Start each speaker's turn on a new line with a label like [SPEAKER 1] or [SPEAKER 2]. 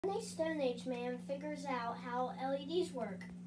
[SPEAKER 1] A Stone Age man figures out how LEDs work.